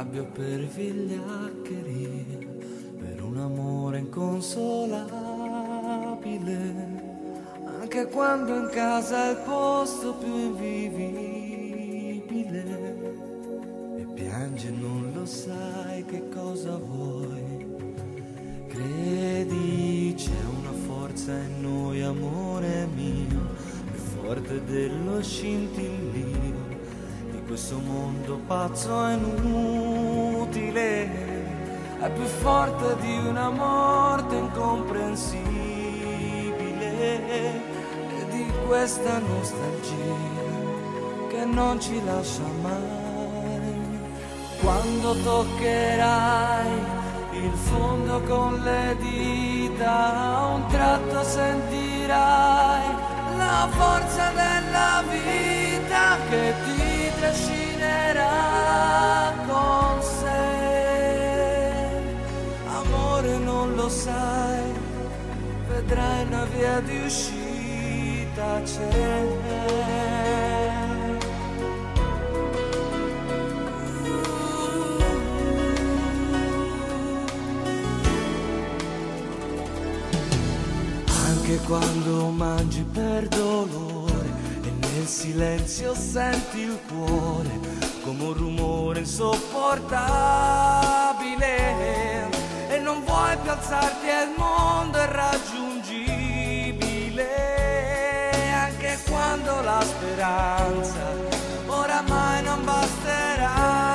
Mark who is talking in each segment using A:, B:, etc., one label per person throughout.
A: rabbio per vigliaccheria, per un amore inconsolabile. Anche quando in casa è il posto più invivibile e piangi e non lo sai che cosa vuoi. Credi c'è una forza in noi, amore mio, più forte dello scintillio di questo mondo pazzo e inutile. È più forte di una morte incomprensibile e di questa nostalgia che non ci lascia mai. Quando toccherai il fondo con le dita, a un tratto sentirai la forza della vita che ti trascinerà con sé. Amore, non lo sai, vedrai una via di uscita c'è. Anche quando mangi per dolore e nel silenzio senti il cuore come un rumore insopportabile e non vuoi più alzarti e il mondo è raggiungibile. Anche quando la speranza oramai non basterà,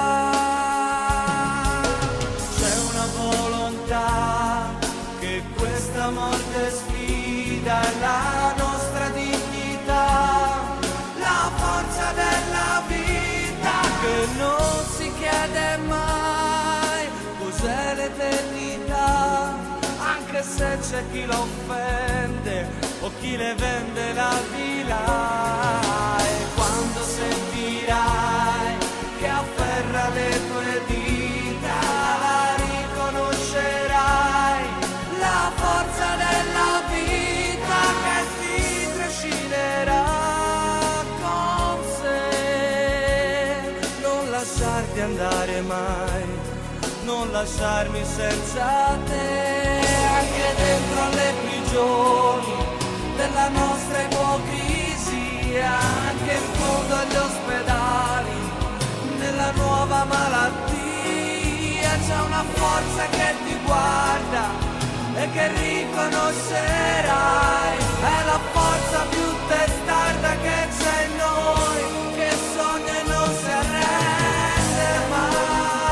A: c'è una volontà che questa morte sfida, la nostra dignità, la forza della vita che non si chiede mai cos'è l'eternità, anche se c'è chi la offende o chi le vende la vila. E quando sentirai che afferra le tue dita, la riconoscerai la forza della vita che ti trascinerà con sé. Non lasciarti andare mai, non lasciarmi senza te, anche dentro alle prigioni della nostra ipocrisia, anche in fondo agli ospedali nella nuova malattia, c'è una forza che ti guarda e che riconoscerai, è la forza più testarda che c'è in noi, che sogna e non si arrende mai.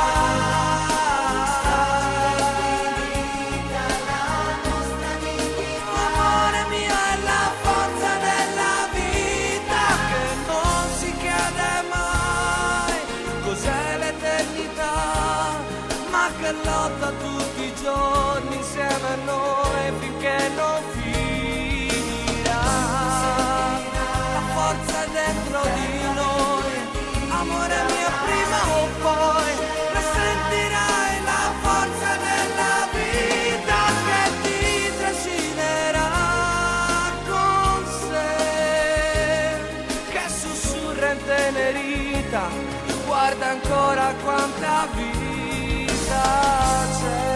A: Amore mio, è la forza della vita che non si chiede mai cos'è l'eternità, ma che lotta tutti i giorni insieme a noi finché non finirà. La forza è dentro di noi, amore mio, prima o poi la sentirai, la forza della vita che ti trascinerà con sé, che sussurra intenerita, guarda ancora quanta vita c'è.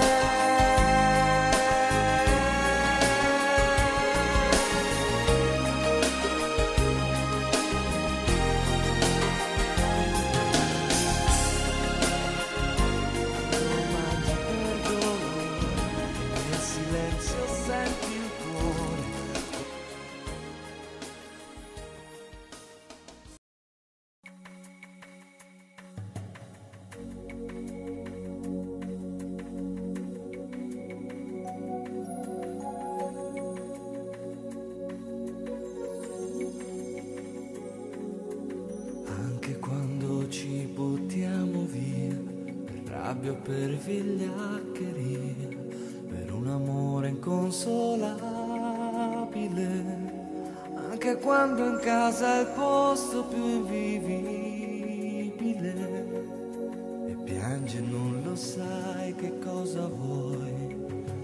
A: Per vigliaccheria, per un amore inconsolabile, anche quando in casa è il posto più invivibile e piangi e non lo sai che cosa vuoi.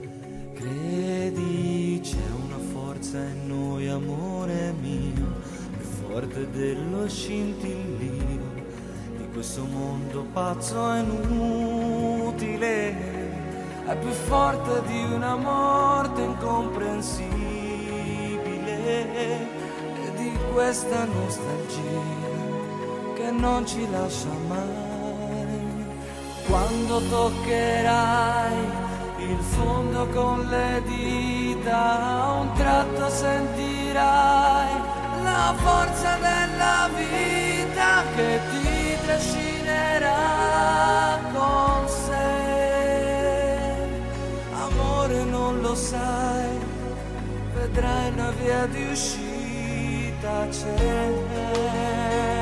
A: Credi c'è una forza in noi, amore mio, più forte dello scintillio questo mondo pazzo e inutile, è più forte di una morte incomprensibile e di questa nostalgia che non ci lascia mai. Quando toccherai il fondo con le dita, a un tratto sentirai la forza della vita che ti trascinerà con sé. Amore, non lo sai, vedrai una via di uscita c'è.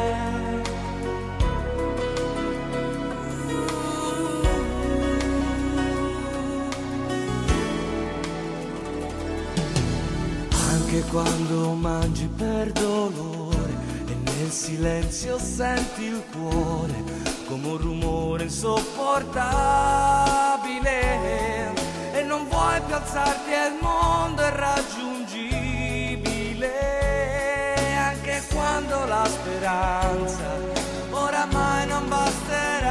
A: Anche quando mangi per dolore e nel silenzio senti il cuore come un rumore insopportabile e non vuoi più alzarti e il mondo è raggiungibile. Anche quando la speranza oramai non basterà,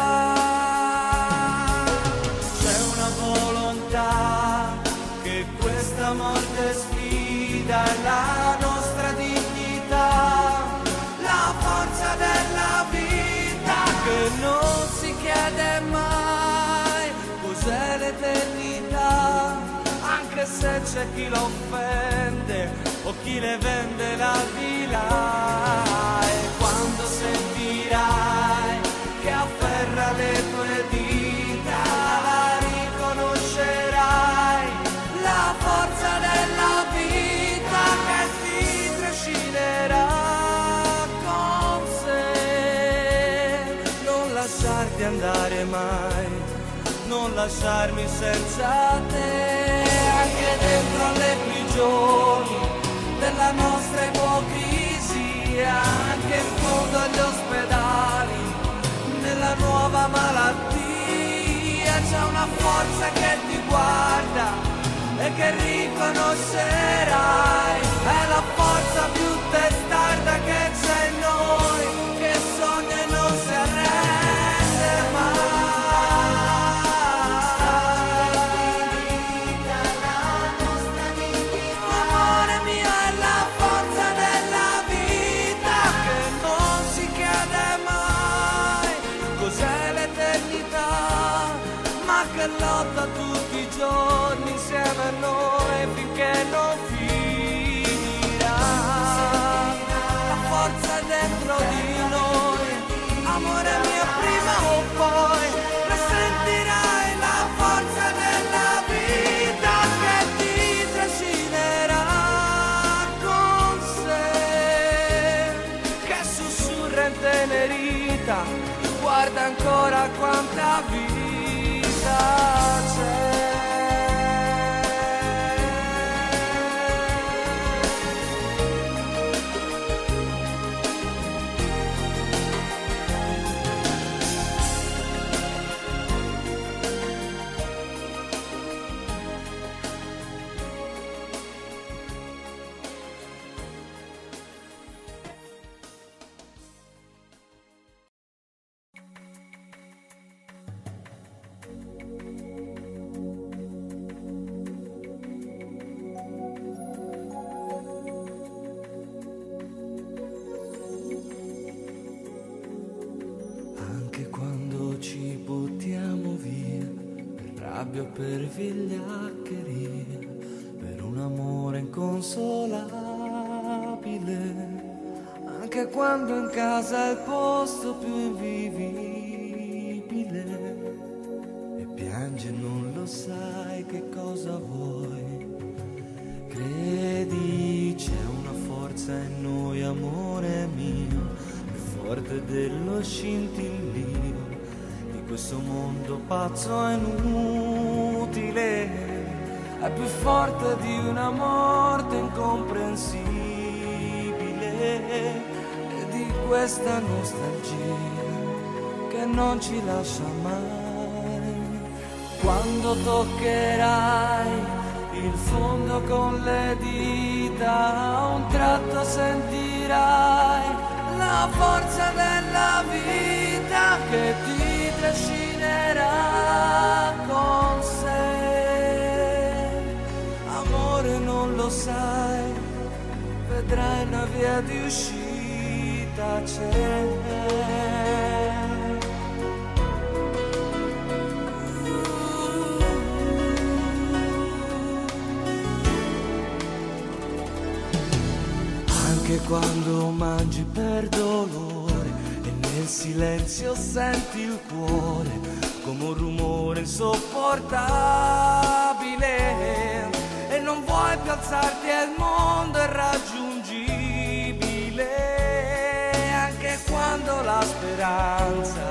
A: c'è una volontà che questa morte sfida, la nostra dignità, la forza della vita che non si chiede mai cos'è l'eternità, anche se c'è chi la offende o chi le vende l'aldilà. E quando sentirai che afferra le tue dita, la riconoscerai la forza della vita che ti trascinerà con sé. Non lasciarti andare mai, non lasciarmi senza te, anche dentro alle prigioni della nostra ipocrisia, anche in fondo agli ospedali, nella nuova malattia, c'è una forza che ti guarda e che riconoscerai, è la forza più testarda che c'è in noi, che sogna e non si arrende mai. Amore mio, è la forza della vita che non si chiede mai cos'è l'eternità, ma che lotta tutti i giorni insieme a noi finché non finirà. La forza è dentro di noi, amore mio, prima o poi la sentirai, la forza della vita che ti trascinerà con sé, che sussurra in tenerita, guarda ancora quanta vita c'è. Rabbia per vigliaccheria, per un amore inconsolabile, anche quando in casa è il posto più invivibile e piangi e non lo sai che cosa vuoi. Credi c'è una forza in noi, amore mio, più forte dello scintillio di questo mondo pazzo e inutile, è più forte di una morte incomprensibile e di questa nostalgia che non ci lascia mai. Quando toccherai il fondo con le dita, a un tratto sentirai la forza della vita che ti trascinerà con sé. Amore, non lo sai, vedrai una via di uscita c'è. Anche quando mangi per dolore e nel silenzio senti il cuore come un rumore insopportabile e non vuoi più alzarti e il mondo è raggiungibile. Anche quando la speranza